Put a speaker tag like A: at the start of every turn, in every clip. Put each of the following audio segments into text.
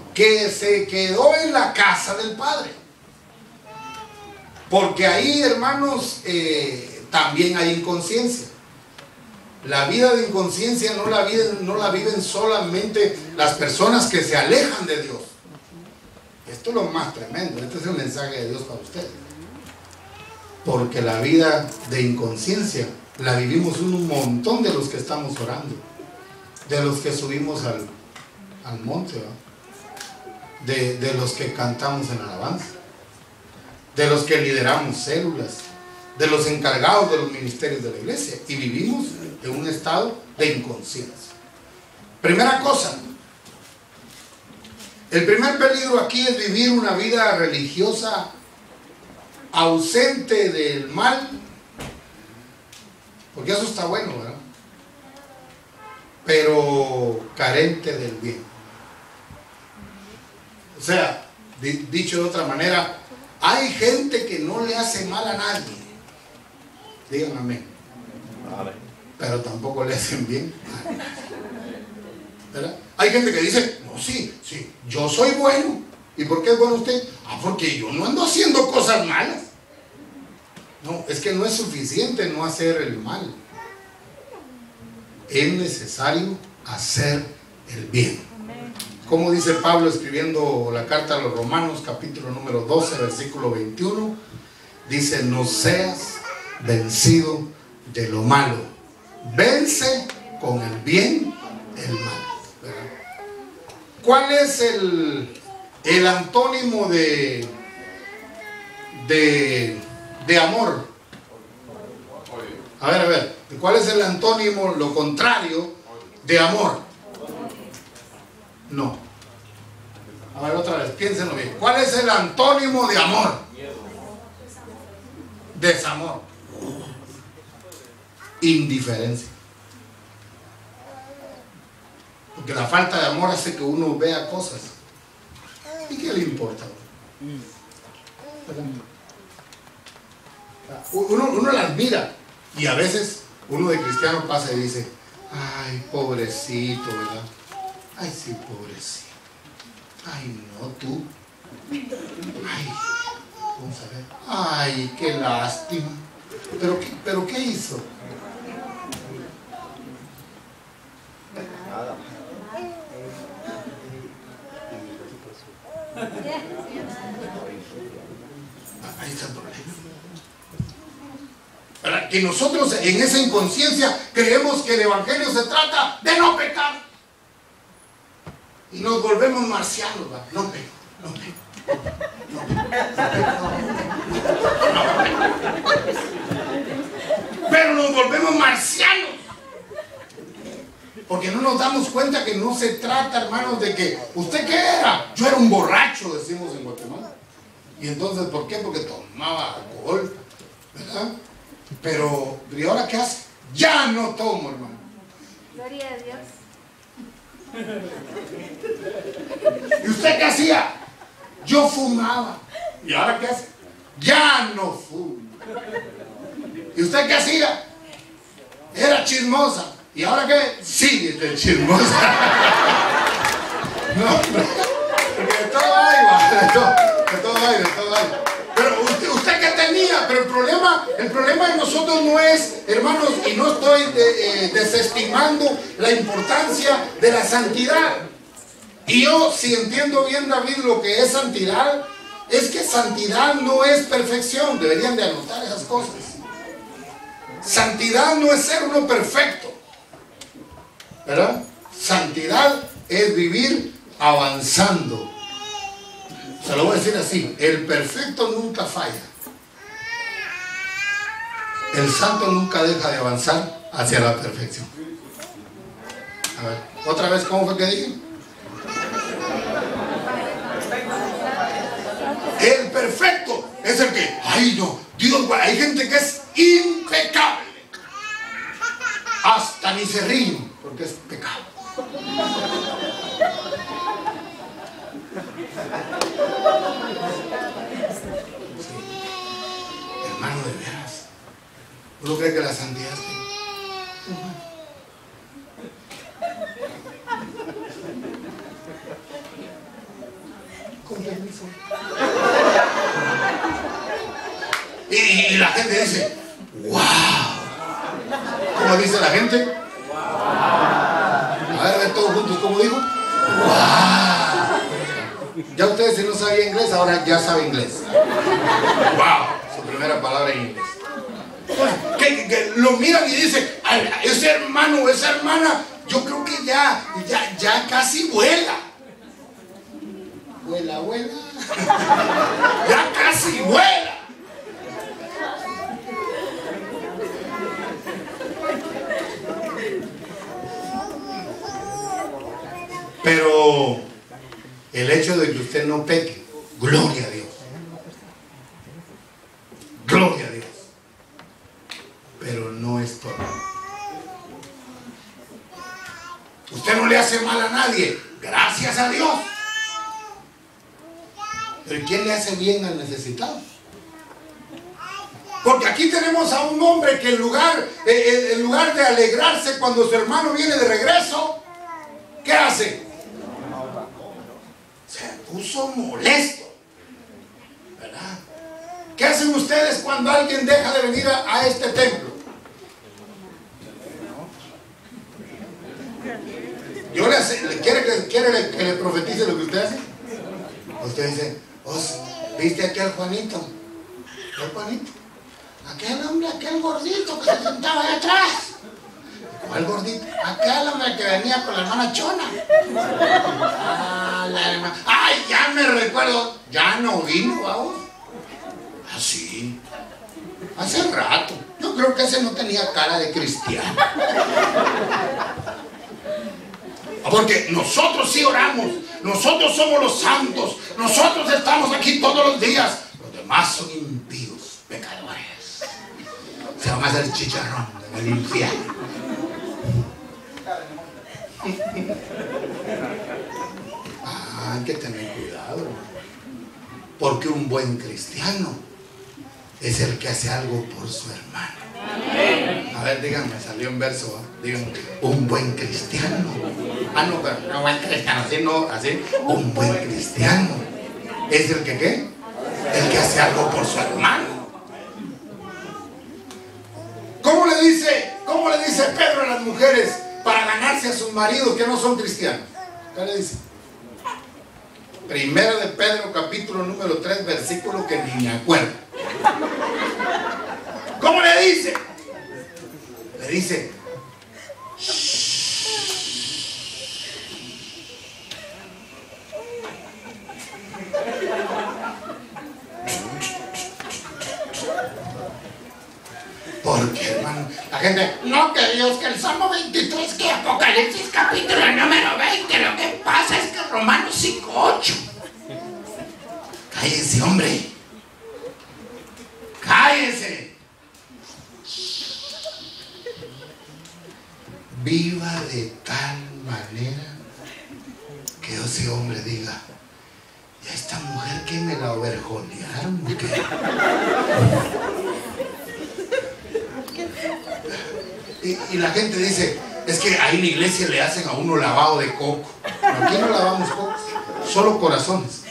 A: que se quedó en la casa del Padre. Porque ahí, hermanos, también hay inconsciencia. La vida de inconsciencia no la viven solamente las personas que se alejan de Dios. Esto es lo más tremendo. Este es el mensaje de Dios para ustedes. Porque la vida de inconsciencia la vivimos un montón de los que estamos orando, de los que subimos al monte, de los que cantamos en alabanza, de los que lideramos células, de los encargados de los ministerios de la iglesia, y vivimos en un estado de inconsciencia. Primera cosa, el primer peligro aquí es vivir una vida religiosa ausente del mal, porque eso está bueno, ¿verdad? Pero carente del bien. O sea, dicho de otra manera, hay gente que no le hace mal a nadie, digan amén, pero tampoco le hacen bien a nadie, ¿verdad? Hay gente que dice, no, sí, yo soy bueno. ¿Y por qué es bueno usted? Porque yo no ando haciendo cosas malas. No, es que no es suficiente no hacer el mal. Es necesario hacer el bien. Como dice Pablo escribiendo la carta a los Romanos, capítulo número 12, versículo 21, dice, no seas vencido de lo malo, vence con el bien el mal. ¿Verdad? ¿Cuál es el antónimo de amor? A ver, ¿cuál es el antónimo, lo contrario de amor? No. A ver, otra vez, piénsenlo bien. ¿Cuál es el antónimo de amor? Desamor. Indiferencia. Porque la falta de amor hace que uno vea cosas. ¿Y qué le importa? Uno las mira, y a veces uno de cristiano pasa y dice, ay, pobrecito, ¿verdad? Ay, sí, pobrecito. Ay, no, tú. Ay, vamos a ver. Ay, qué lástima. ¿Pero qué hizo?
B: Nada.
A: Ahí está el problema. Para que nosotros en esa inconsciencia creemos que el evangelio se trata de no pecar. Y nos volvemos marcianos, ¿va? No peco. Pero nos volvemos marcianos. Porque no nos damos cuenta que no se trata, hermanos, de que ¿usted qué era? Yo era un borracho, decimos en Guatemala. Y entonces, ¿por qué? Porque tomaba alcohol, ¿verdad? Pero, ¿y ahora qué hace? Ya no tomo, hermano.
C: Gloria a Dios.
A: ¿Y usted qué hacía? Yo fumaba. ¿Y ahora qué hace? Ya no fumo. ¿Y usted qué hacía? Era chismosa. ¿Y ahora qué? Sigue de chismosa. No, porque de todo hay, va, de todo hay. Pero usted qué tenía, pero el problema de nosotros no es, hermanos, y no estoy desestimando la importancia de la santidad. Y yo, si entiendo bien, David, lo que es santidad, es que santidad no es perfección. Deberían de anotar esas cosas. Santidad no es ser uno perfecto, ¿verdad? Santidad es vivir avanzando. Se lo voy a decir así: el perfecto nunca falla. El santo nunca deja de avanzar hacia la perfección. A ver, otra vez, ¿cómo fue que dije? El perfecto es el que, ay no, Dios, hay gente que es impecable. Hasta ni se ríen porque es pecado. Sí. Hermano, de veras, ¿uno cree que la santidad es que? con permiso. Y la gente dice, wow. ¿Cómo dice la gente? A ver, todos juntos, ¿cómo digo? Wow. Ya ustedes, si no sabían inglés, ahora ya saben inglés. Wow, su primera palabra en inglés. Que lo miran y dicen, ese hermano, esa hermana, yo creo que ya casi vuela. Vuela. Ya casi vuela. Pero el hecho de que usted no peque, gloria a Dios. Gloria a Dios. Pero no es todo. Usted no le hace mal a nadie, gracias a Dios. Pero ¿quién le hace bien al necesitado? Porque aquí tenemos a un hombre que en lugar de alegrarse cuando su hermano viene de regreso, ¿qué hace? Se puso molesto, ¿verdad? ¿Qué hacen ustedes cuando alguien deja de venir a este templo? ¿Quiere que le profetice lo que usted hace? Usted dice, ¿viste aquí al Juanito? ¿Qué Juanito? Aquel hombre, aquel gordito que se sentaba allá atrás. ¿Cuál gordito? Aquel hombre que venía con la hermana Chona. La hermana. ¡Ay, ya me recuerdo! Ya no vino, vamos. Así. Hace rato. Yo creo que ese no tenía cara de cristiano. Porque nosotros sí oramos. Nosotros somos los santos. Nosotros estamos aquí todos los días. Los demás son impíos, pecadores. Se van a hacer chicharrón en el infierno. Hay que tener cuidado. Porque un buen cristiano es el que hace algo por su hermano. A ver, díganme, salió un verso, díganme, un buen cristiano. No, pero no buen cristiano, así no, así. Un buen cristiano es el que, ¿qué? El que hace algo por su hermano. ¿Cómo le dice Pedro a las mujeres para ganarse a sus maridos que no son cristianos? ¿Qué le dice? Primero de Pedro, capítulo número 3, versículo que ni me acuerdo. ¿Cómo le dice? Le dice, porque, hermano, la gente, no, que Dios, que el Salmo 23, que Apocalipsis capítulo número 20, lo que pasa es que Romanos 5:8. Cállese, hombre. Cállese. Viva de tal manera que ese hombre diga, ¿y a esta mujer que me la overjonearon? Y la gente dice, es que ahí en la iglesia le hacen a uno lavado de coco. Aquí no lavamos cocos, solo corazones.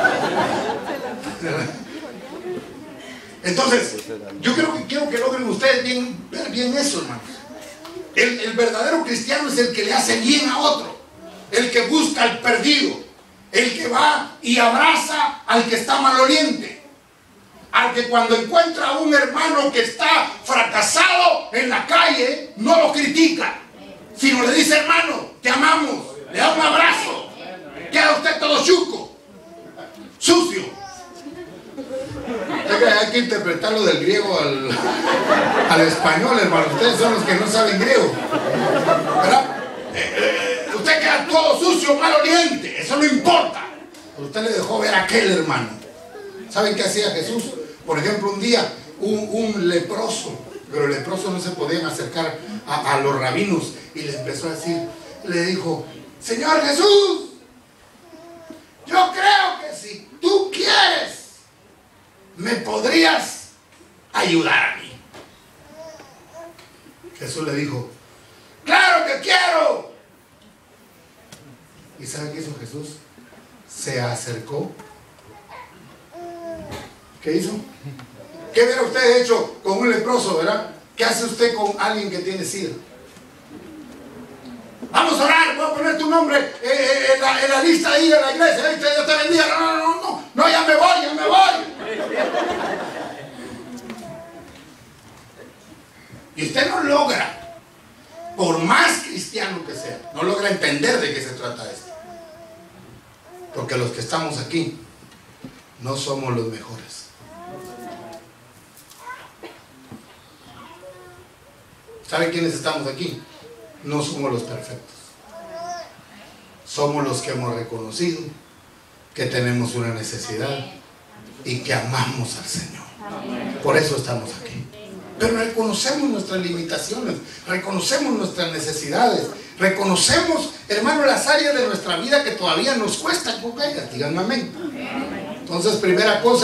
A: Entonces, yo quiero que logren ustedes ver bien eso, hermanos. El verdadero cristiano es el que le hace bien a otro, el que busca al perdido, el que va y abraza al que está maloliente, al que cuando encuentra a un hermano que está fracasado en la calle, no lo critica, sino le dice, hermano, te amamos, le da un abrazo. Queda usted todo chuco, sucio. Hay que interpretarlo del griego al español, hermano. Ustedes son los que no saben griego, ¿verdad? Usted queda todo sucio, maloliente, eso no importa. Pero usted le dejó ver a aquel hermano. ¿Saben qué hacía Jesús? Por ejemplo, un día un leproso, pero el leproso no se podían acercar a los rabinos, y le empezó a decir, le dijo, Señor Jesús, yo creo que si tú quieres, ¿me podrías ayudar a mí? Jesús le dijo, ¡claro que quiero! ¿Y sabe qué hizo Jesús? Se acercó ¿Qué hizo? ¿Qué hubiera usted hecho con un leproso, verdad? ¿Qué hace usted con alguien que tiene SIDA? Vamos a orar, voy a poner tu nombre en la lista ahí de la iglesia. Dios te bendiga. No, ya me voy. Y usted no logra, por más cristiano que sea, no logra entender de qué se trata esto. Porque los que estamos aquí no somos los mejores. ¿Sabe quiénes estamos aquí? No somos los perfectos. Somos los que hemos reconocido que tenemos una necesidad y que amamos al Señor. Por eso estamos aquí. Pero reconocemos nuestras limitaciones, reconocemos nuestras necesidades, reconocemos, hermano, las áreas de nuestra vida que todavía nos cuesta. Díganme amén. Entonces, primera cosa.